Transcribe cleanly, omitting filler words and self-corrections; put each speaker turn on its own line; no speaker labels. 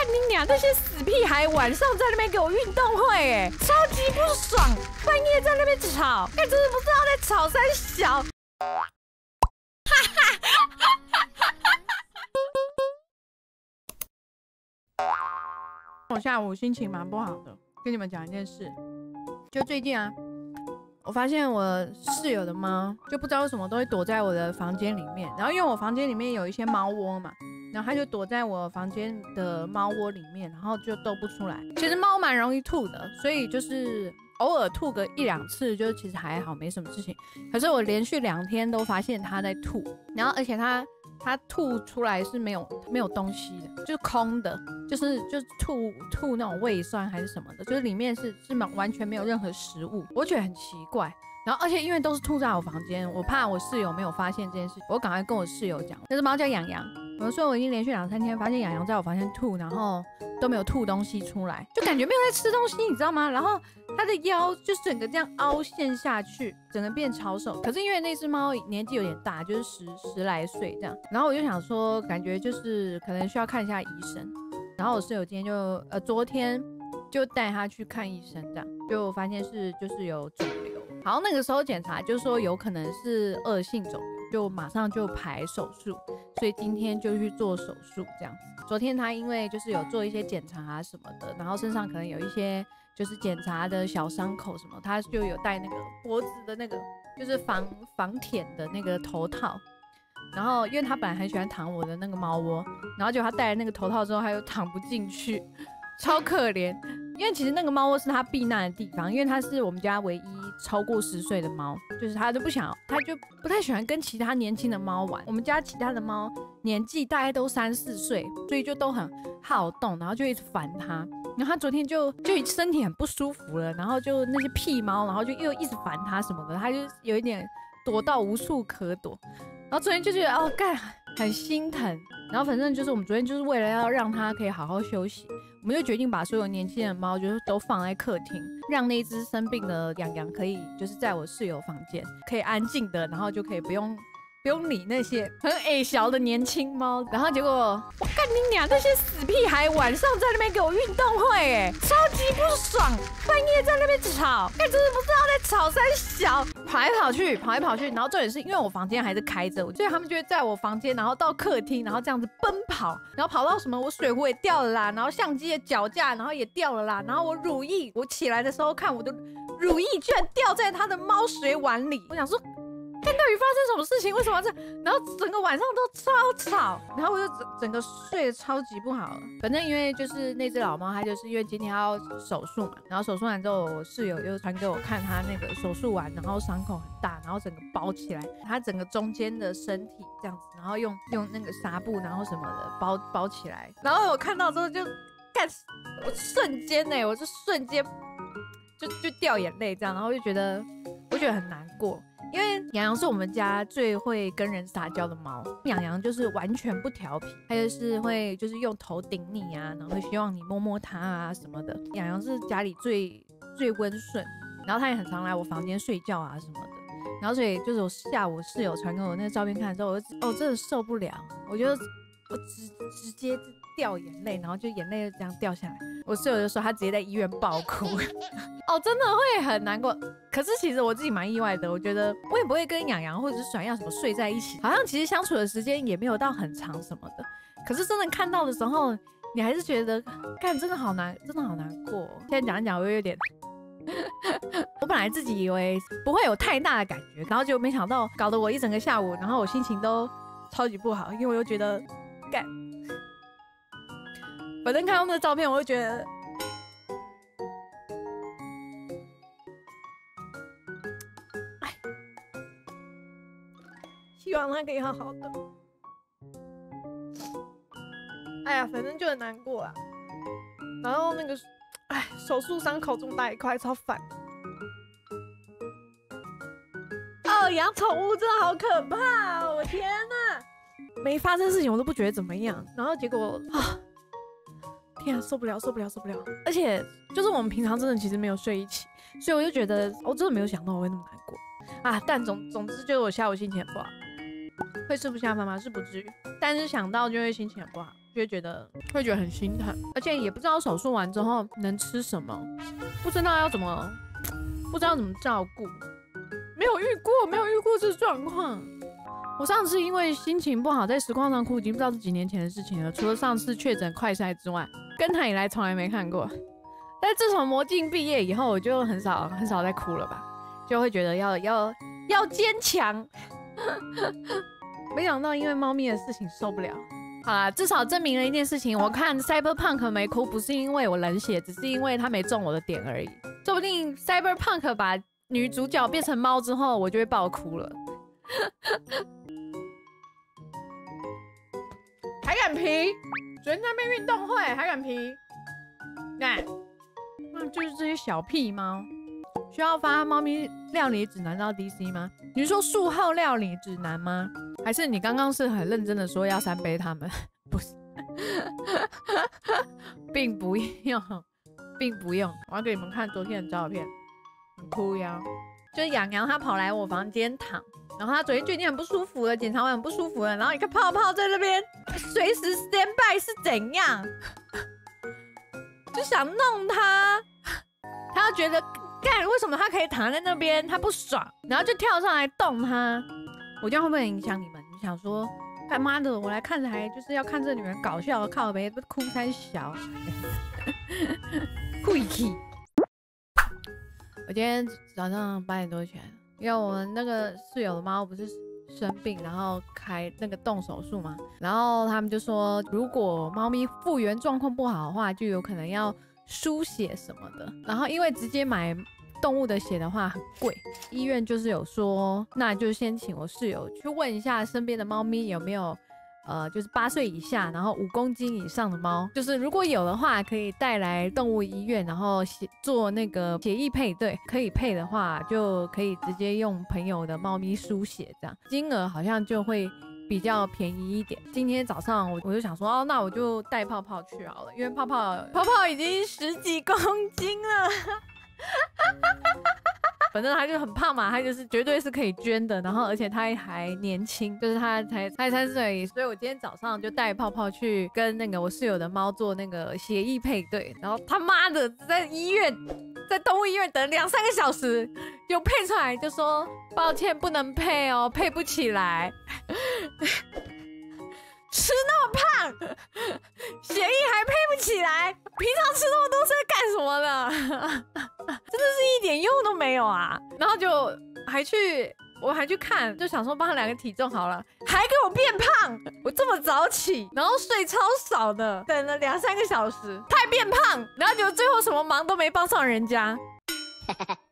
干你娘！那些死屁孩晚上在那边给我运动会，哎，超级不爽！半夜在那边吵，哎，真的不知道在吵三小。我下午心情蛮不好的，跟你们讲一件事，就最近啊，我发现我室友的猫就不知道为什么都会躲在我的房间里面，然后因为我房间里面有一些猫窝嘛，然后它就躲在我房间的猫窝里面，然后就都不出来。其实猫蛮容易吐的，所以就是偶尔吐个1、2次，就其实还好，没什么事情。可是我连续2天都发现它在吐，然后而且它吐出来是没有东西的，就是空的，就是吐那种胃酸还是什么的，就是里面是完全没有任何食物，我觉得很奇怪。然后而且因为都是吐在我房间，我怕我室友没有发现这件事，我赶快跟我室友讲，那只猫叫洋洋，我说我已经连续2、3天发现洋洋在我房间吐，然后都没有吐东西出来，就感觉没有在吃东西，你知道吗？然后它的腰就整个这样凹陷下去，整个变超瘦。可是因为那只猫年纪有点大，就是10来岁这样，然后我就想说，感觉就是可能需要看一下医生。然后我室友今天就昨天就带他去看医生，这样就发现就是有肿瘤。好，那个时候检查就是说有可能是恶性肿瘤，就马上就排手术，所以今天就去做手术这样子。昨天他因为就是有做一些检查啊什么的，然后身上可能有一些就是检查的小伤口什么，他就有戴那个脖子的那个就是防舔的那个头套。然后因为他本来很喜欢躺我的那个猫窝，然后结果他戴了那个头套之后他又躺不进去，超可怜。因为其实那个猫窝是他避难的地方，因为它是我们家唯一超过10岁的猫，就是他就不太喜欢跟其他年轻的猫玩。我们家其他的猫年纪大概都3、4岁，所以就都很好动，然后就一直烦他。然后他昨天就身体很不舒服了，然后就那些屁猫，然后就又一直烦他什么的，他就有一点躲到无处可躲。然后昨天就觉得哦干很心疼，然后反正就是我们昨天就是为了要让它可以好好休息，我们就决定把所有年轻的猫就是都放在客厅，让那只生病的洋洋可以就是在我室友房间可以安静的，然后就可以不用理那些很矮小的年轻猫。然后结果我干你娘！那些死屁孩晚上在那边给我运动会，哎，超级不爽！半夜在那边吵，哎，真的不知道在吵三小，跑来跑去。然后重点是因为我房间还是开着，所以他们就会在我房间，然后到客厅，然后这样子奔跑，然后跑到什么我水壶也掉了啦，然后相机的脚架然后也掉了啦，然后我乳液，我起来的时候看我的乳液居然掉在他的猫水碗里，我想说。看到底发生什么事情？为什么要这样？然后整个晚上都超吵，然后我就整个睡得超级不好了。反正因为就是那只老猫，它就是因为今天要手术嘛，然后手术完之后，我室友又传给我看它那个手术完，然后伤口很大，然后整个包起来，它整个中间的身体这样子，然后用那个纱布，然后什么的包起来。然后我看到之后就干，我瞬间我就瞬间就掉眼泪这样，然后我觉得很难过。因为洋洋是我们家最会跟人撒娇的猫，洋洋就是完全不调皮，它就是会就是用头顶你啊，然后会希望你摸摸它啊什么的。洋洋是家里最温顺，然后它也很常来我房间睡觉啊什么的。然后所以就是我下午室友传给我那个照片看的时候，我就真的受不了，我直接掉眼泪，然后就眼泪就这样掉下来。我室友就说他直接在医院爆哭，哦，真的会很难过。可是其实我自己蛮意外的，我觉得我也不会跟洋洋或者是甩样什么睡在一起，好像其实相处的时间也没有到很长什么的。可是真的看到的时候，你还是觉得，干真的好难过。现在讲一讲，我有点。我本来自己以为不会有太大的感觉，然后就没想到搞得我一整个下午，然后我心情都超级不好，因为我又觉得干。反正看到那个照片，我就觉得，哎，希望他可以好好的。哎呀，反正就很难过啊。然后那个，哎，手术伤口这么大一块，超烦。哦，养宠物真的好可怕哦！我天哪，没发生事情我都不觉得怎么样，然后结果啊。天啊，受不了！而且就是我们平常真的其实没有睡一起，所以我就觉得我真的没有想到我会那么难过啊。但总之就是我下午心情很不好，会吃不下饭吗？是不至于，但是想到就会心情很不好。 就会觉得很心疼，而且也不知道手术完之后能吃什么，不知道怎么照顾，没有遇过这状况。我上次因为心情不好在实况上哭，已经不知道是几年前的事情了。除了上次确诊快筛之外，跟他以来从来没看过。但自从魔镜毕业以后，我就很少再哭了吧，就会觉得要坚强。没想到因为猫咪的事情受不了。好啦，至少证明了一件事情，我看 Cyberpunk 没哭，不是因为我冷血，只是因为他没中我的点而已。说不定 Cyberpunk 把女主角变成猫之后，我就会爆哭了。还敢皮？昨天在那边运动会还敢皮？那就是这些小屁猫。需要发猫咪料理指南到 DC 吗？你是说术后料理指南吗？还是你刚刚是很认真的说要3杯他们？不是，并不用。我要给你们看昨天的照片，很哭呀。就是洋洋他跑来我房间躺，然后他昨天就已经很不舒服了，检查完很不舒服了，然后一个泡泡在那边随时 stand by 是怎样？就想弄他，他觉得。干，为什么他可以躺在那边？他不爽，然后就跳上来动他。我这样会不会影响你们？你想说，干妈的，我来看台就是要看这女人搞笑，靠北不哭三小。晦气。我今天早上8点多起来，因为我们那个室友的猫不是生病，然后开那个动手术嘛，然后他们就说，如果猫咪复原状况不好的话，就有可能要输血什么的。然后因为直接买动物的血的话很贵，医院就是有说，那就先请我室友去问一下身边的猫咪有没有就是8岁以下，然后5公斤以上的猫，就是如果有的话，可以带来动物医院，然后做那个血液配对，可以配的话，就可以直接用朋友的猫咪输血，这样金额好像就会比较便宜一点。今天早上我就想说，哦，那我就带泡泡去好了，因为泡泡已经10几公斤了。反正他就很胖嘛，他就是绝对是可以捐的，然后而且他还年轻，就是他才3岁而已，所以我今天早上就带泡泡去跟那个我室友的猫做那个血液配对，然后他妈的在动物医院等2、3个小时，就配出来就说抱歉不能配哦，配不起来。吃那么胖，血液还配不起来，平常吃那么多是在干什么呢？真的是一点用都没有啊！然后我还去看，就想说帮他量个体重好了，还给我变胖。我这么早起，然后睡超少的，等了2、3个小时，他还变胖，然后结果最后什么忙都没帮上人家。